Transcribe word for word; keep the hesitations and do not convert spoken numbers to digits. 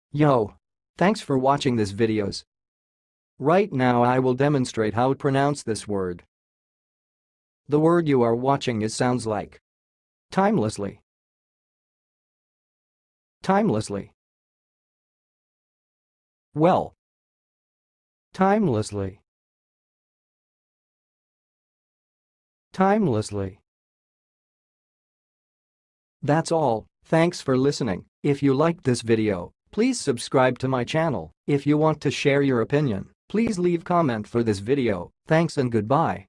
Yo! Thanks for watching this videos. Right now I will demonstrate how to pronounce this word. The word you are watching is sounds like timelessly, timelessly, well, timelessly, timelessly. That's all. Thanks for listening. If you liked this video, please subscribe to my channel. If you want to share your opinion, please leave comment for this video. Thanks and goodbye.